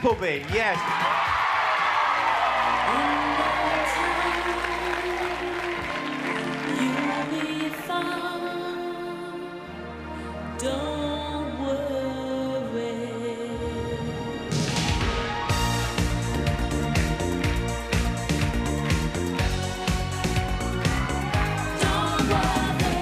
Appleby, yes. Don't worry. Don't worry.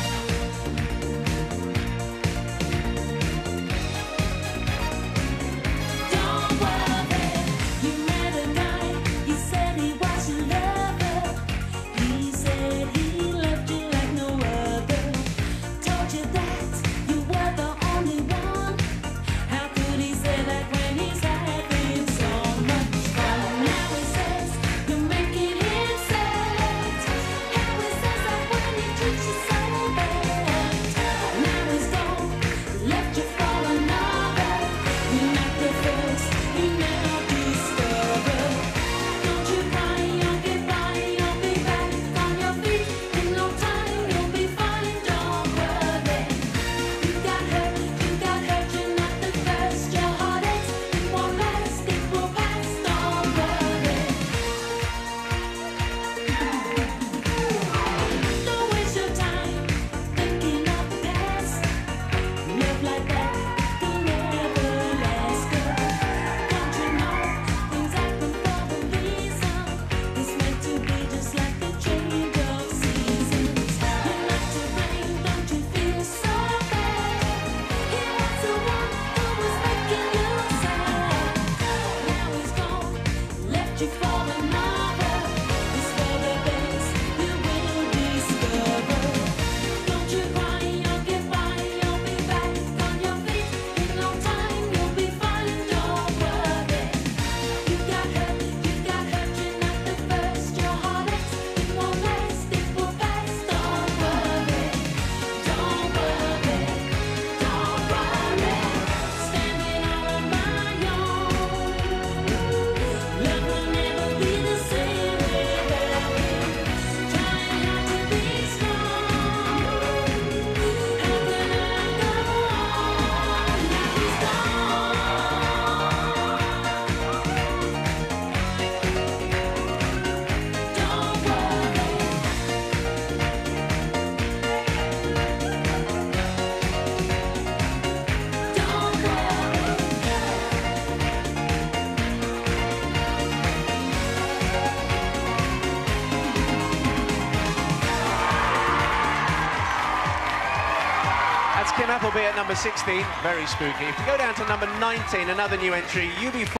Don't worry. You met a guy, he said he was your lover. He said he loved you like no other. Told you that you were the only one. How could he say that when he's having so much fun? Now he says you're making him sad. How he says that when he treats you so bad. Now he's gone, left you for another. You're not the first, you now discover. Don't you cry, you'll get by, you'll be back on your feet in no time. You'll be fine, don't worry. You got hurt, you're not the first. Your heart aches, it won't last, it will pass, don't worry. Don't waste your time thinking of the past. Love like that can never last, girl. Don't you know things happen for a reason? It's meant to be just like the change of seasons. You're not to blame, don't you feel so bad? He was the one who was making you sad. Now he's gone, left you for another. It's for the best, you will discover. Don't you cry, you'll get by, you'll be back on your feet in no time. You'll be fine, don't worry. You got hurt, you're not the first. Your heart aches, it won't last, it will pass, don't worry. Don't worry, don't worry. Standing all on my own. Love will never be the same without him. Trying not to be strong. How can I go on? Now he's gone. Don't worry. Don't That's Kim Appleby at number 16, very spooky. If you go down to number 19, another new entry, UB40.